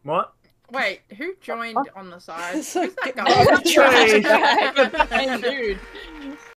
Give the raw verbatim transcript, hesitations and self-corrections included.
What? Wait, who joined on the side? It's a Who's that g- guy? trash bag. Hey, dude.